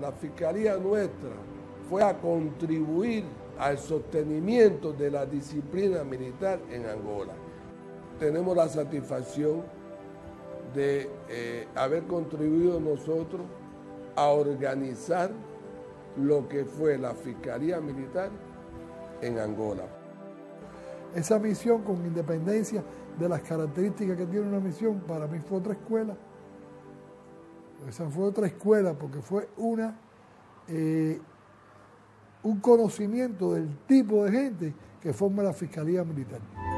la Fiscalía nuestra fue a contribuir al sostenimiento de la disciplina militar en Angola. Tenemos la satisfacción de haber contribuido nosotros a organizar lo que fue la Fiscalía Militar en Angola. Esa misión, con independencia de las características que tiene una misión, para mí fue otra escuela. Esa fue otra escuela porque fue un conocimiento del tipo de gente que forma la Fiscalía Militar.